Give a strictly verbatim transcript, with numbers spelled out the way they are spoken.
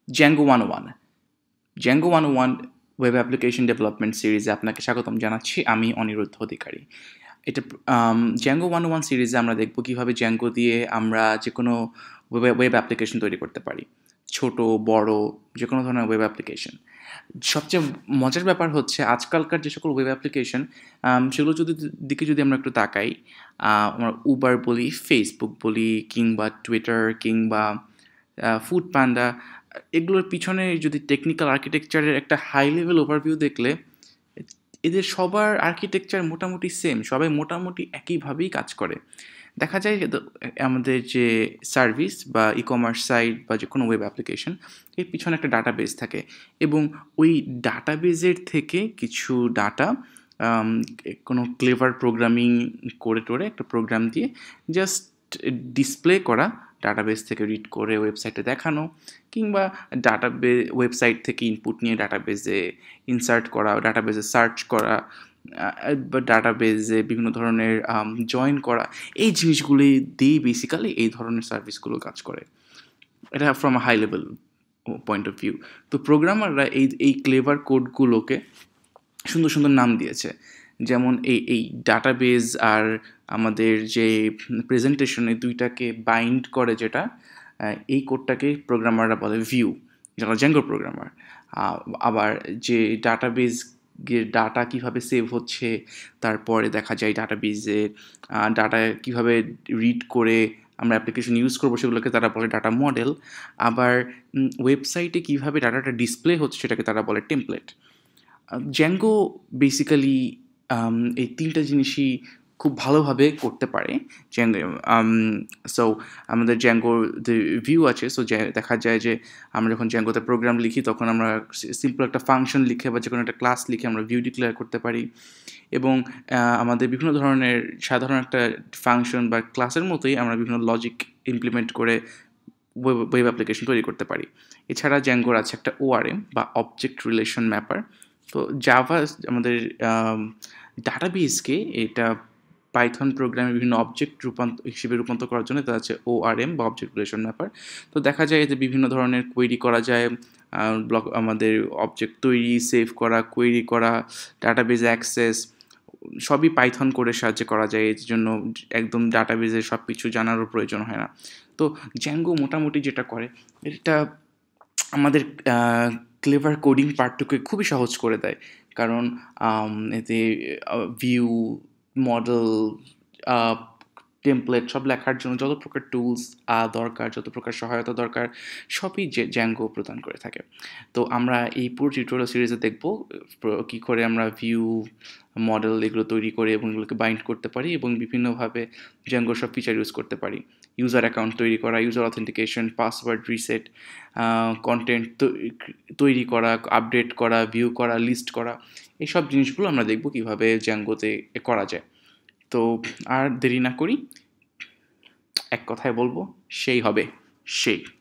Django one oh one Django one oh one web application development সিরিজে আপনাকে স্বাগতম জানাচ্ছি। আমি অনিরুদ্ধ অধিকারী। এটা জ্যাঙ্গো ওয়ান ওয়ান সিরিজে আমরা দেখব কীভাবে জ্যাঙ্গো দিয়ে আমরা যে কোনো ওয়েব ওয়েব অ্যাপ্লিকেশন তৈরি করতে পারি, ছোট বড় যে কোনো ধরনের ওয়েব অ্যাপ্লিকেশন। সবচেয়ে মজার ব্যাপার হচ্ছে আজকালকার যে সকল ওয়েব অ্যাপ্লিকেশন সেগুলো যদি দিকে যদি আমরা একটু তাকাই, আমরা উবার বলি, ফেসবুক বলি, কিংবা টুইটার, কিংবা ফুড পান্ডা, এগুলোর পিছনে যদি টেকনিক্যাল আর্কিটেকচারের একটা হাই লেভেল ওভারভিউ দেখলে এদের সবার আর্কিটেকচার মোটামুটি সেম, সবাই মোটামুটি একইভাবেই কাজ করে। দেখা যায় আমাদের যে সার্ভিস বা ই কমার্স সাইট বা যে কোনো ওয়েব অ্যাপ্লিকেশন, এর পিছনে একটা ডাটাবেস থাকে এবং ওই ডাটাবেজের থেকে কিছু ডাটা কোনো ক্লেভার প্রোগ্রামিং করে টোরে একটা প্রোগ্রাম দিয়ে জাস্ট ডিসপ্লে করা, ডাটাবেস থেকে রিড করে ওয়েবসাইটে দেখানো, কিংবা ডাটাবে ওয়েবসাইট থেকে ইনপুট নিয়ে ডাটাবেজে ইনসার্ট করা, ডাটাবেজে সার্চ করা বা ডাটাবেজে বিভিন্ন ধরনের জয়েন করা, এই জিনিসগুলি দিয়েই বেসিক্যালি এই ধরনের সার্ভিসগুলো কাজ করে। এটা from a high level point of view. তো প্রোগ্রামাররা এই এই ক্লেভার কোডগুলোকে সুন্দর সুন্দর নাম দিয়েছে, যেমন এই এই ডাটাবেজ আর আমাদের যে প্রেজেন্টেশনে দুইটাকে বাইন্ড করে, যেটা এই কোডটাকে প্রোগ্রামাররা বলে ভিউ, যারা জ্যাঙ্গো প্রোগ্রামার। আবার যে ডাটাবেজ ডাটা কিভাবে সেভ হচ্ছে, তারপরে দেখা যায় ডাটাবেজে ডাটা কিভাবে রিড করে আমরা অ্যাপ্লিকেশন ইউজ করবো সেগুলোকে তারা বলে ডাটা মডেল। আবার ওয়েবসাইটে কিভাবে ডাটাটা ডিসপ্লে হচ্ছে সেটাকে তারা বলে টেমপ্লেট। জ্যাঙ্গো বেসিক্যালি এই তিনটা জিনিসই খুব ভালোভাবে করতে পারে। জ্যাঙ্গো সো আমাদের জ্যাঙ্গোর যে ভিউ আছে, সো দেখা যায় যে আমরা যখন জ্যাঙ্গোতে প্রোগ্রাম লিখি তখন আমরা সিম্পল একটা ফাংশন লিখে বা যে কোনো একটা ক্লাস লিখে আমরা ভিউ ডিক্লেয়ার করতে পারি, এবং আমাদের বিভিন্ন ধরনের সাধারণ একটা ফাংশন বা ক্লাসের মতোই আমরা বিভিন্ন লজিক ইমপ্লিমেন্ট করে ওয়েব অ্যাপ্লিকেশন তৈরি করতে পারি। এছাড়া জ্যাঙ্গোর আছে একটা ওআরএম বা অবজেক্ট রিলেশন ম্যাপার। তো জাভা আমাদের ডাটাবেসকে এটা পাইথন প্রোগ্রামে বিভিন্ন অবজেক্ট রূপান্তর হিসেবে রূপান্তর করার জন্য তা আছে ওআরএম বা অবজেক্ট রিলেশন ম্যাপার। তো দেখা যায় এতে বিভিন্ন ধরনের কোয়েরি করা যায়, ব্লক আমাদের অবজেক্ট তৈরি, সেভ করা, কোয়েরি করা, ডাটাবেজ অ্যাক্সেস, সবই পাইথন করে সাহায্যে করা যায়। এর জন্য একদম ডাটাবেজের সব কিছু জানারও প্রয়োজন হয় না। তো জ্যাঙ্গো মোটামুটি যেটা করে, এটা আমাদের ক্লেভার কোডিং পার্টটুকু খুবই সহজ করে দেয়, কারণ এতে ভিউ, মডেল, টেমপ্লেট সব লেখার জন্য যত প্রকার টুলস দরকার, যত প্রকার সহায়তা দরকার, সবই যে জ্যাঙ্গো প্রদান করে থাকে। তো আমরা এই পুরো টিউটোরিয়াল সিরিজে দেখব কী করে আমরা ভিউ, মডেল এগুলো তৈরি করে এবং এগুলোকে বাইন্ড করতে পারি এবং বিভিন্নভাবে জ্যাঙ্গোর সব ফিচার ইউজ করতে পারি। ইউজার অ্যাকাউন্ট তৈরি করা, user authentication, password reset, content তৈরি করা, আপডেট করা, ভিউ করা, লিস্ট করা, এইসব জিনিসগুলো আমরা দেখব কীভাবে জ্যাঙ্গোতে করা যায়। তো আর দেরি না করি, এক কথায় বলবো, সেই হবে সেই।